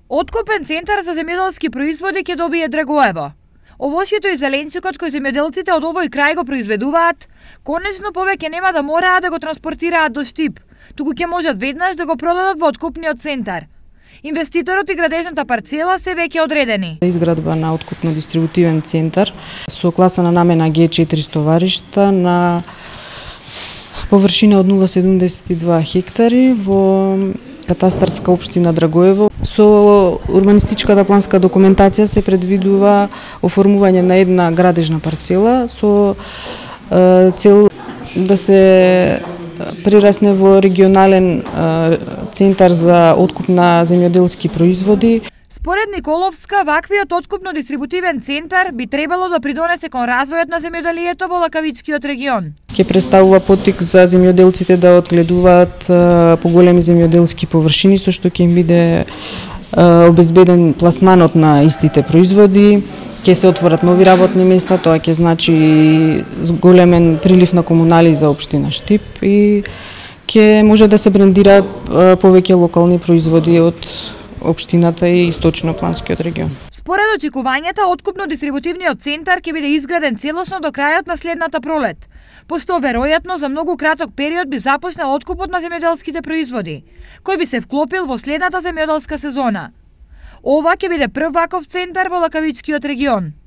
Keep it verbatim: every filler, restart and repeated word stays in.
Откупен центар за земјоделски производи ќе добие Драгоево. Овошјето и зеленчукот кој земјоделците од овој крај го произведуваат, конечно повеќе нема да мораат да го транспортираат до Штип, туку ќе можат веднаш да го продадат во откупниот центар. Инвеститорот и градежната парцела се веќе одредени. Изградба на откупно-дистрибутивен центар со класа на намена Г четири стоваришта на површина од нула целу седумдесет и два хектари во катастарска општина Драгоево. Со урбанистичката планска документација се предвидува оформување на една градежна парцела со е, цел да се прерасне во регионален е, центар за откуп на земјоделски производи. Според Николовска, ваквиот откупно-дистрибутивен центар би требало да придонесе кон развојот на земјоделието во Лакавичкиот регион. Ќе представува поттик за земјоделците да одгледуваат поголеми земјоделски површини, со што ќе им биде обезбеден пласманот на истите производи, ќе се отворат нови работни места, тоа ќе значи големен прилив на комунали за општина Штип и ќе може да се брендираат повеќе локални производи од општината и источно-планскиот регион. Според очекувањата, откупно-дистрибутивниот центар ќе биде изграден целосно до крајот на следната пролет, пошто веројатно за многу краток период би започнал откупот на земјоделските производи, кој би се вклопил во следната земјоделска сезона. Ова ќе биде прв ваков центар во Лакавичкиот регион.